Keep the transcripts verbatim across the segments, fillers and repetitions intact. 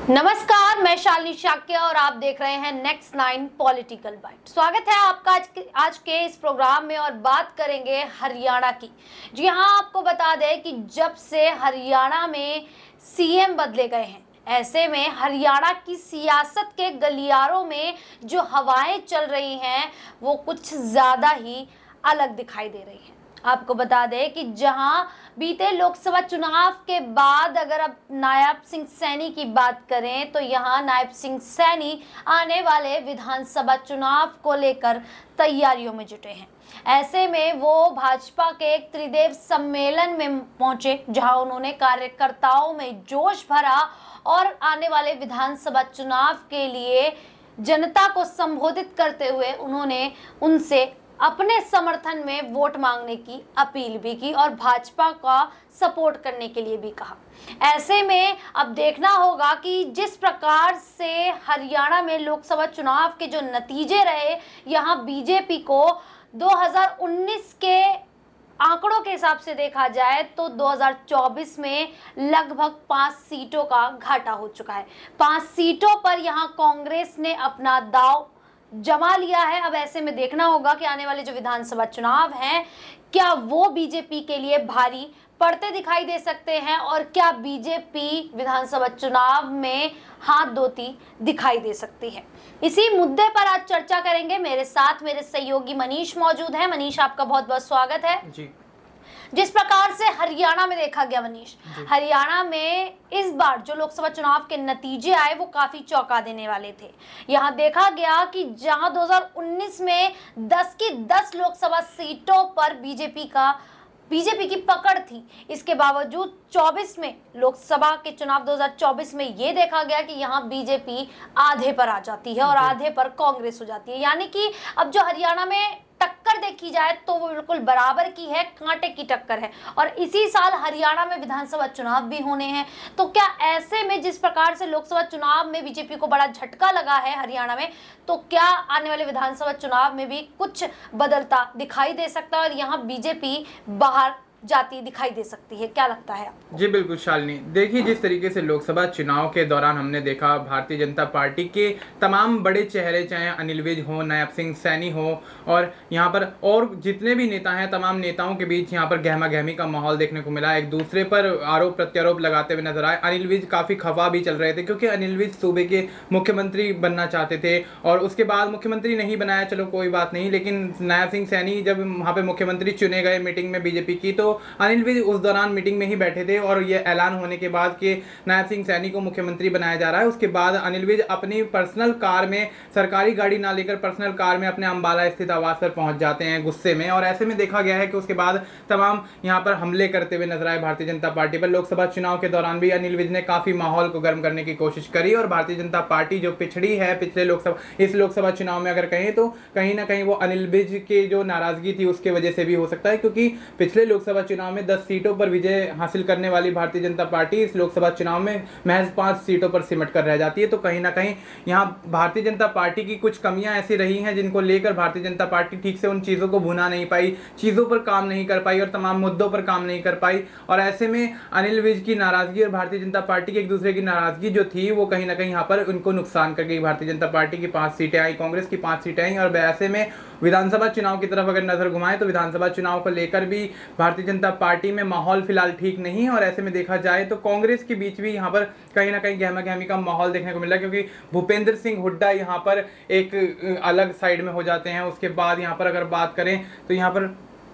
नमस्कार, मैं शालिनी शाक्य और आप देख रहे हैं नेक्स्ट नाइन पॉलिटिकल बाइट। स्वागत है आपका आज के, आज के इस प्रोग्राम में और बात करेंगे हरियाणा की। जी हाँ, आपको बता दें कि जब से हरियाणा में सीएम बदले गए हैं, ऐसे में हरियाणा की सियासत के गलियारों में जो हवाएं चल रही हैं वो कुछ ज़्यादा ही अलग दिखाई दे रही हैं। आपको बता दें कि जहां बीते लोकसभा चुनाव के बाद अगर अब नायब सिंह सैनी की बात करें तो यहां नायब सिंह सैनी आने वाले विधानसभा चुनाव को लेकर तैयारियों में जुटे हैं। ऐसे में वो भाजपा के एक त्रिदेव सम्मेलन में पहुंचे, जहां उन्होंने कार्यकर्ताओं में जोश भरा और आने वाले विधानसभा चुनाव के लिए जनता को संबोधित करते हुए उन्होंने उनसे अपने समर्थन में वोट मांगने की अपील भी की और भाजपा का सपोर्ट करने के लिए भी कहा। ऐसे में अब देखना होगा कि जिस प्रकार से हरियाणा में लोकसभा चुनाव के जो नतीजे रहे, यहाँ बीजेपी को दो हज़ार उन्नीस के आंकड़ों के हिसाब से देखा जाए तो दो हज़ार चौबीस में लगभग पांच सीटों का घाटा हो चुका है। पांच सीटों पर यहाँ कांग्रेस ने अपना दांव जमा लिया है। अब ऐसे में देखना होगा कि आने वाले जो विधानसभा चुनाव हैं, क्या वो बीजेपी के लिए भारी पड़ते दिखाई दे सकते हैं और क्या बीजेपी विधानसभा चुनाव में हाथ धोती दिखाई दे सकती है। इसी मुद्दे पर आज चर्चा करेंगे। मेरे साथ मेरे सहयोगी मनीष मौजूद हैं। मनीष, आपका बहुत बहुत स्वागत है जी। जिस प्रकार से हरियाणा में देखा गया मनीष, हरियाणा में इस बार जो लोकसभा चुनाव के नतीजे आए वो काफी चौंका देने वाले थे। यहां देखा गया कि जहां दो हज़ार उन्नीस में दस की दस लोकसभा सीटों पर बीजेपी का बीजेपी की पकड़ थी, इसके बावजूद चौबीस में लोकसभा के चुनाव दो हज़ार चौबीस में ये देखा गया कि यहाँ बीजेपी आधे पर आ जाती है और आधे पर कांग्रेस हो जाती है। यानी कि अब जो हरियाणा में टक्कर देखी जाए तो वो बिल्कुल बराबर की है, कांटे की टक्कर है। और इसी साल हरियाणा में विधानसभा चुनाव भी होने हैं, तो क्या ऐसे में जिस प्रकार से लोकसभा चुनाव में बीजेपी को बड़ा झटका लगा है हरियाणा में, तो क्या आने वाले विधानसभा चुनाव में भी कुछ बदलता दिखाई दे सकता है और यहाँ बीजेपी बाहर जाती दिखाई दे सकती है? क्या लगता है आपको? जी बिल्कुल शालिनी, देखिए जिस तरीके से लोकसभा चुनाव के दौरान हमने देखा भारतीय जनता पार्टी के तमाम बड़े चेहरे, चाहे अनिल विज हो, नायब सिंह सैनी हो और यहाँ पर और जितने भी नेता हैं, तमाम नेताओं के बीच यहाँ पर गहमा गहमी का माहौल देखने को मिला। एक दूसरे पर आरोप प्रत्यारोप लगाते हुए नजर आए। अनिल विज काफ़ी खफा भी चल रहे थे क्योंकि अनिल विज सूबे के मुख्यमंत्री बनना चाहते थे और उसके बाद मुख्यमंत्री नहीं बनाया, चलो कोई बात नहीं, लेकिन नायब सिंह सैनी जब वहाँ पर मुख्यमंत्री चुने गए मीटिंग में बीजेपी की, तो अनिल विज उस दौरान मीटिंग में ही बैठे थे और ये ऐलान होने के बाद कि नायब सिंह सैनी को मुख्यमंत्री बनाया जा रहा है, उसके बाद अनिल विज अपनी पर्सनल कार में, सरकारी गाड़ी ना लेकर पर्सनल कार में अपने अंबाला स्थित आवास पर पहुंच जाते हैं गुस्से में। और ऐसे में देखा गया है कि उसके बाद तमाम यहां पर हमले करते हुए नजर आए भारतीय जनता पार्टी पर। लोकसभा चुनाव के दौरान भी अनिल विज ने काफी माहौल को गर्म करने की कोशिश करी और भारतीय जनता पार्टी जो पिछड़ी है पिछले लोकसभा इस लोकसभा चुनाव में अगर कहें तो कहीं ना कहीं वो अनिल विज की जो नाराजगी थी उसके वजह से भी हो सकता है, क्योंकि पिछले लोकसभा चुनाव में दस सीटों पर विजय हासिल करने वाली भारतीय जनता पार्टी इस लोकसभा चुनाव में महज पांच सीटों पर सिमट कर रह जाती है। तो कहीं ना कहीं यहां भारतीय जनता पार्टी की कुछ कमियां ऐसी रही हैं जिनको लेकर भारतीय जनता पार्टी ठीक से उन चीजों को भुना नहीं पाई, चीजों पर काम नहीं कर पाई और तमाम मुद्दों पर काम नहीं कर पाई। और ऐसे में अनिल विज की नाराजगी और भारतीय जनता पार्टी की एक दूसरे की नाराजगी जो थी वो कहीं ना कहीं यहाँ पर उनको नुकसान कर गई। भारतीय जनता पार्टी की पांच सीटें आई, कांग्रेस की पांच सीटें आई और ऐसे में विधानसभा चुनाव की तरफ अगर नजर घुमाएं तो विधानसभा चुनाव को लेकर भी भारतीय जनता पार्टी में माहौल फिलहाल ठीक नहीं है। और ऐसे में देखा जाए तो कांग्रेस के बीच भी यहाँ पर कहीं ना कहीं गहमा गहमी का माहौल देखने को मिला, क्योंकि भूपेंद्र सिंह हुड्डा यहाँ पर एक अलग साइड में हो जाते हैं। उसके बाद यहाँ पर अगर बात करें तो यहाँ पर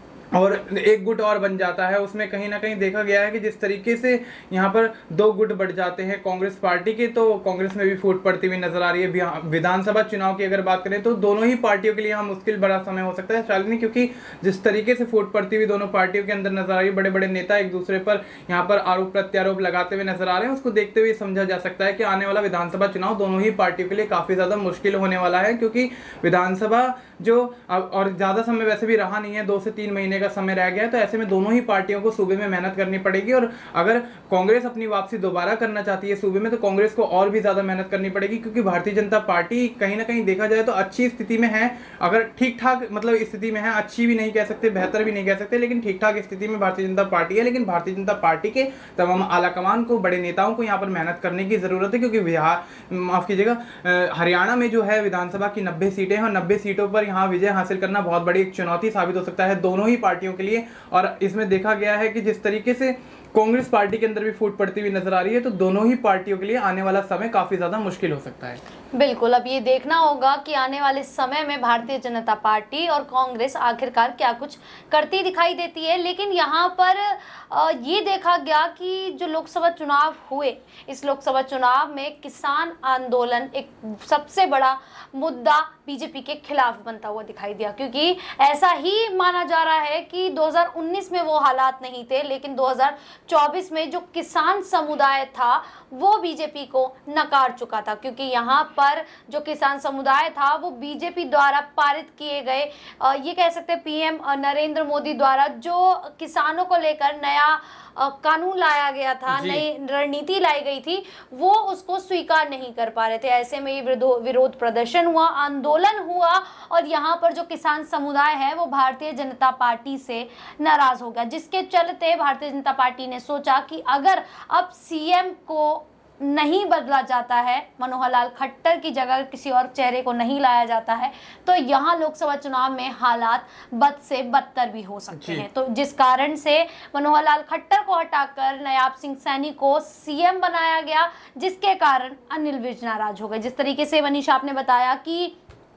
और एक गुट और बन जाता है, उसमें कहीं ना कहीं देखा गया है कि जिस तरीके से यहाँ पर दो गुट बढ़ जाते हैं कांग्रेस पार्टी के, तो कांग्रेस में भी फूट पड़ती हुई नजर आ रही है। विधानसभा चुनाव की अगर बात करें तो दोनों ही पार्टियों के लिए यहाँ मुश्किल बड़ा समय हो सकता है शालिनी, क्योंकि जिस तरीके से फूट पड़ती हुई दोनों पार्टियों के अंदर नजर आ रही है, बड़े बड़े नेता एक दूसरे पर यहाँ पर आरोप प्रत्यारोप लगाते हुए नजर आ रहे हैं। उसको देखते हुए समझा जा सकता है कि आने वाला विधानसभा चुनाव दोनों ही पार्टियों के लिए काफी ज्यादा मुश्किल होने वाला है, क्योंकि विधानसभा जो और ज्यादा समय वैसे भी रहा नहीं है, दो से तीन महीने का समय रह गया है, तो ऐसे में दोनों ही पार्टियों को सूबे में मेहनत करनी पड़ेगी। और अगर कांग्रेस अपनी वापसी दोबारा करना चाहती है सूबे में, तो कांग्रेस को और भी ज्यादा मेहनत करनी पड़ेगी, क्योंकि भारतीय जनता पार्टी कहीं ना कहीं देखा जाए तो अच्छी स्थिति में है। अगर ठीक ठाक मतलब स्थिति में है, अच्छी भी नहीं कह सकते, बेहतर भी नहीं कह सकते, लेकिन ठीक ठाक स्थिति में भारतीय जनता पार्टी है। लेकिन भारतीय जनता पार्टी के तमाम आलाकमान को, बड़े नेताओं को यहाँ पर मेहनत करने की जरूरत है, क्योंकि बिहार माफ कीजिएगा हरियाणा में जो है विधानसभा की नब्बे सीटें हैं और नब्बे सीटों पर यहाँ विजय हासिल करना बहुत बड़ी एक चुनौती साबित हो सकता है दोनों ही पार्टियों के लिए। और इसमें देखा गया है कि जिस तरीके से कांग्रेस पार्टी के अंदर भी फूट पड़ती हुई नजर आ रही है, तो दोनों ही पार्टियों के लिए आने वाला समय काफी ज्यादा मुश्किल हो सकता है। बिल्कुल, अब ये देखना होगा कि आने वाले समय में भारतीय जनता पार्टी और कांग्रेस आखिरकार क्या कुछ करती दिखाई देती है। लेकिन यहाँ पर ये देखा गया कि जो लोकसभा चुनाव हुए, इस लोकसभा चुनाव में किसान आंदोलन एक सबसे बड़ा मुद्दा बीजेपी के खिलाफ बनता हुआ दिखाई दिया, क्योंकि ऐसा ही माना जा रहा है कि दो हज़ार उन्नीस में वो हालात नहीं थे, लेकिन दो हज़ार चौबीस में जो किसान समुदाय था वो बीजेपी को नकार चुका था, क्योंकि यहाँ पर जो किसान समुदाय था वो बीजेपी द्वारा पारित किए गए, ये कह सकते हैं पीएम नरेंद्र मोदी द्वारा जो किसानों को लेकर नया कानून लाया गया था, नई रणनीति लाई गई थी, वो उसको स्वीकार नहीं कर पा रहे थे। ऐसे में ये विरोध प्रदर्शन हुआ, आंदोलन हुआ, और यहाँ पर जो किसान समुदाय है वो भारतीय जनता पार्टी से नाराज हो गया, जिसके चलते भारतीय जनता पार्टी ने सोचा कि अगर अब सीएम को नहीं बदला जाता है, मनोहर लाल खट्टर की जगह किसी और चेहरे को नहीं लाया जाता है, तो यहाँ लोकसभा चुनाव में हालात बद से बदतर भी हो सकते हैं। तो जिस कारण से मनोहर लाल खट्टर को हटाकर नायाब सिंह सैनी को सीएम बनाया गया, जिसके कारण अनिल विज नाराज हो गए। जिस तरीके से मनीष आपने बताया कि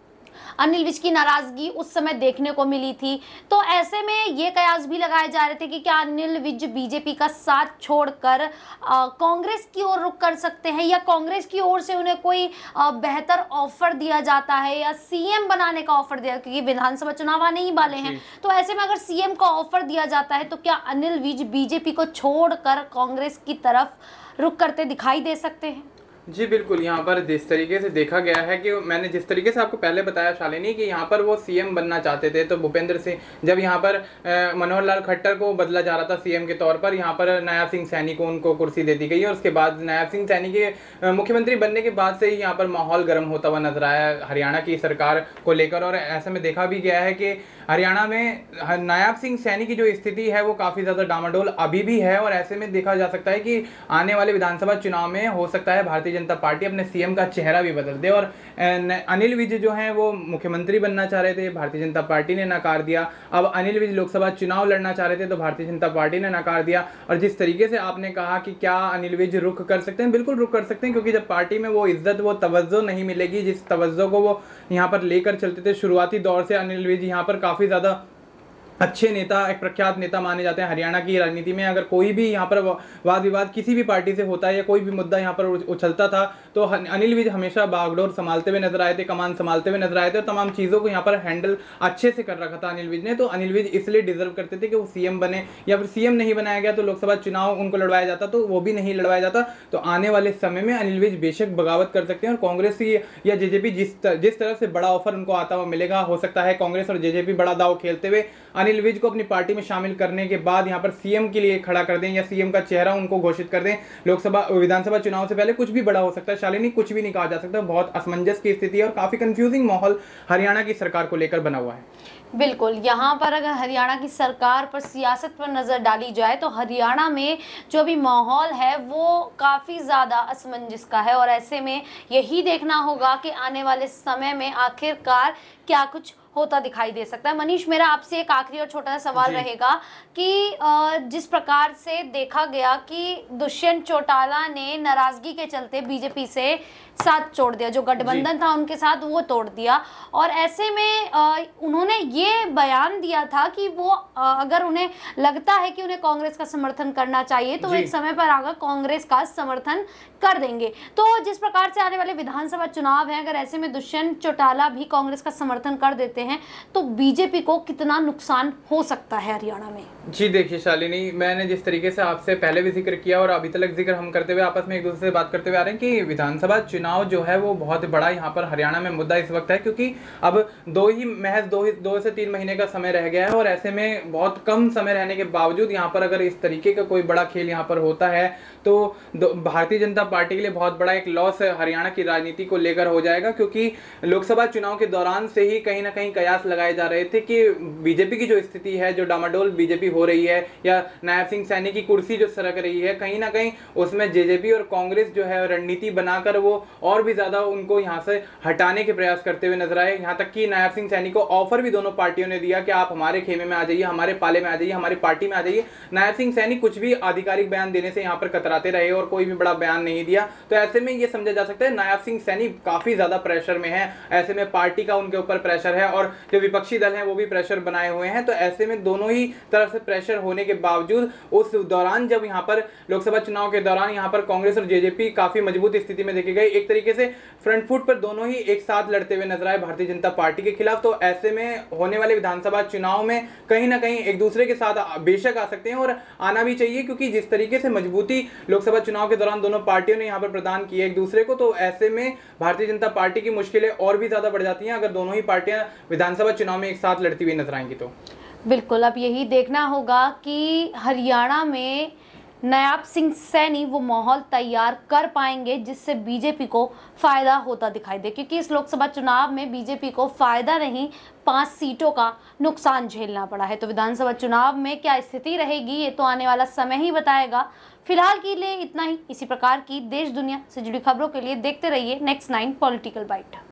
अनिल विज की नाराजगी उस समय देखने को मिली थी, तो ऐसे में ये कयास भी लगाए जा रहे थे कि क्या अनिल विज बीजेपी का साथ छोड़कर कांग्रेस की ओर रुख कर सकते हैं, या कांग्रेस की ओर से उन्हें कोई आ, बेहतर ऑफर दिया जाता है, या सीएम बनाने का ऑफर दिया, क्योंकि विधानसभा चुनाव आने ही वाले हैं। तो ऐसे में अगर सीएम का ऑफर दिया जाता है, तो क्या अनिल विज बीजेपी को छोड़कर कांग्रेस की तरफ रुख करते दिखाई दे सकते हैं? जी बिल्कुल, यहाँ पर जिस तरीके से देखा गया है कि मैंने जिस तरीके से आपको पहले बताया शालिनी कि यहाँ पर वो सीएम बनना चाहते थे, तो भूपेंद्र सिंह जब यहाँ पर मनोहर लाल खट्टर को बदला जा रहा था सीएम के तौर पर, यहाँ पर नायाब सिंह सैनी को उनको कुर्सी दे दी गई है। और उसके बाद नायाब सिंह सैनी के मुख्यमंत्री बनने के बाद से ही यहाँ पर माहौल गर्म होता हुआ नजर आया हरियाणा की सरकार को लेकर। और ऐसे में देखा भी गया है कि हरियाणा में नायाब सिंह सैनी की जो स्थिति है वो काफ़ी ज़्यादा डामाडोल अभी भी है। और ऐसे में देखा जा सकता है कि आने वाले विधानसभा चुनाव में हो सकता है भारतीय जनता पार्टी अपने सीएम का चेहरा भी बदल दे। और अनिल विज जो हैं वो मुख्यमंत्री बनना चाह रहे थे, भारतीय जनता पार्टी ने नकार दिया। अब अनिल विज लोकसभा चुनाव लड़ना चाह रहे थे, तो भारतीय जनता पार्टी ने नकार दिया। और जिस तरीके से आपने कहा कि क्या अनिल विज रुख कर सकते हैं, बिल्कुल रुख कर सकते हैं, क्योंकि जब पार्टी में वो इज्जत, वो तवज्जो नहीं मिलेगी जिस तवज्जो को वो यहाँ पर लेकर चलते थे शुरुआती दौर से, अनिल विज यहाँ पर काफ़ी ज़्यादा अच्छे नेता, एक प्रख्यात नेता माने जाते हैं हरियाणा की राजनीति में। अगर कोई भी यहाँ पर वाद विवाद किसी भी पार्टी से होता है या कोई भी मुद्दा यहाँ पर उछलता था, तो अनिल विज हमेशा बागडोर संभालते हुए नजर आए थे, कमान संभालते हुए नजर आए थे, और तमाम चीज़ों को यहाँ पर हैंडल अच्छे से कर रखा था अनिल विज ने। तो अनिल विज इसलिए डिजर्व करते थे कि वो सीएम बने, या फिर सीएम नहीं बनाया गया तो लोकसभा चुनाव उनको लड़वाया जाता, तो वो भी नहीं लड़वाया जाता। तो आने वाले समय में अनिल विज बेशक बगावत कर सकते हैं, और कांग्रेस की या जेजेपी जिस जिस तरह से बड़ा ऑफर उनको आता हुआ मिलेगा, हो सकता है कांग्रेस और जेजेपी बड़ा दाव खेलते हुए अनिल विज को अपनी पार्टी में शामिल करने के बाद यहाँ पर सीएम के लिए खड़ा कर दें, या सीएम का चेहरा उनको घोषित कर दें। लोकसभा विधानसभा चुनाव से पहले कुछ भी बड़ा हो सकता है शालिनी, कुछ भी नहीं कहा जा सकता। बहुत असमंजस की स्थिति है और काफी कंफ्यूजिंग माहौल हरियाणा की सरकार को लेकर बना हुआ है। बिल्कुल, यहाँ पर अगर हरियाणा की सरकार पर, सियासत पर नज़र डाली जाए, तो हरियाणा में जो भी माहौल है वो काफ़ी ज़्यादा असमंजस का है। और ऐसे में यही देखना होगा कि आने वाले समय में आखिरकार क्या कुछ होता दिखाई दे सकता है। मनीष, मेरा आपसे एक आखिरी और छोटा सा सवाल रहेगा कि जिस प्रकार से देखा गया कि दुष्यंत चौटाला ने नाराजगी के चलते बीजेपी से साथ छोड़ दिया, जो गठबंधन था उनके साथ वो तोड़ दिया, और ऐसे में उन्होंने ये बयान दिया था कि वो अगर उन्हें लगता है कि उन्हें कांग्रेस का समर्थन करना चाहिए तो वो एक समय पर आकर कांग्रेस का समर्थन कर देंगे। तो जिस प्रकार से आने वाले विधानसभा चुनाव है, अगर ऐसे में दुष्यंत चौटाला भी कांग्रेस का समर्थन कर देते हैं हैं तो बीजेपी को कितना नुकसान हो सकता है हरियाणा में? जी देखिए शालिनी, मैंने जिस तरीके से आपसे पहले भी जिक्र किया और अभी तक जिक्र हम करते हुए आपस में एक दूसरे से बात करते हुए आ रहे हैं कि विधानसभा चुनाव जो है वो बहुत बड़ा यहाँ पर हरियाणा में मुद्दा इस वक्त है, क्योंकि अब दो ही महज दो ही दो से तीन महीने का समय रह गया है और ऐसे में बहुत कम समय रहने के बावजूद यहाँ पर अगर इस तरीके का कोई बड़ा खेल यहाँ पर होता है तो भारतीय जनता पार्टी के लिए बहुत बड़ा एक लॉस हरियाणा की राजनीति को लेकर हो जाएगा, क्योंकि लोकसभा चुनाव के दौरान से ही कहीं ना कहीं कयास लगाए जा रहे थे कि बीजेपी की जो स्थिति है, जो डामाडोल बीजेपी हो रही है या नायब सिंह सैनी की कुर्सी जो सरक रही है, कहीं ना कहीं उसमें जेजेपी और कांग्रेस जो है रणनीति बनाकर वो और भी ज्यादा उनको यहाँ से हटाने के प्रयास करते हुए नजर आए। यहाँ तक कि नायब सिंह सैनी को ऑफर भी दोनों पार्टियों ने दिया कि आप हमारे खेमे में आ जाइए, हमारे पाले में आ जाइए, हमारी पार्टी में आ जाइए। नायब सिंह सैनी कुछ भी आधिकारिक बयान देने से यहाँ पर कतराते रहे और कोई भी बड़ा बयान नहीं दिया। तो ऐसे में ये समझा जा सकता है नायब सिंह सैनी काफी ज्यादा प्रेशर में है, ऐसे में पार्टी का उनके ऊपर प्रेशर है और जो विपक्षी दल है वो भी प्रेशर बनाए हुए हैं। तो ऐसे में दोनों ही तरफ से प्रेशर होने के बावजूद उस दौरान जब यहाँ पर लोकसभा चुनाव के दौरान यहाँ पर कांग्रेस और जेजेपी काफी मजबूत स्थिति में देखी गई, एक तरीके से फ्रंट फुट पर दोनों ही एक साथ लड़ते हुए नजर आए भारतीय जनता पार्टी के खिलाफ। तो ऐसे में होने वाले विधानसभा चुनाव में कहीं ना कहीं एक दूसरे के साथ बेशक आ सकते हैं और आना भी चाहिए, क्योंकि जिस तरीके से मजबूती लोकसभा चुनाव के दौरान दोनों पार्टियों ने यहाँ पर प्रदान की है एक दूसरे को, तो ऐसे में भारतीय जनता पार्टी की मुश्किलें और भी ज्यादा बढ़ जाती हैं अगर दोनों ही पार्टियां विधानसभा चुनाव में एक साथ लड़ती हुई नजर आएंगी। तो बिल्कुल अब यही देखना होगा कि हरियाणा में नायब सिंह सैनी वो माहौल तैयार कर पाएंगे जिससे बीजेपी को फायदा होता दिखाई दे, क्योंकि इस लोकसभा चुनाव में बीजेपी को फायदा नहीं, पांच सीटों का नुकसान झेलना पड़ा है। तो विधानसभा चुनाव में क्या स्थिति रहेगी ये तो आने वाला समय ही बताएगा। फिलहाल के लिए इतना ही। इसी प्रकार की देश दुनिया से जुड़ी खबरों के लिए देखते रहिए नेक्स्ट नाइन पॉलिटिकल बाइट।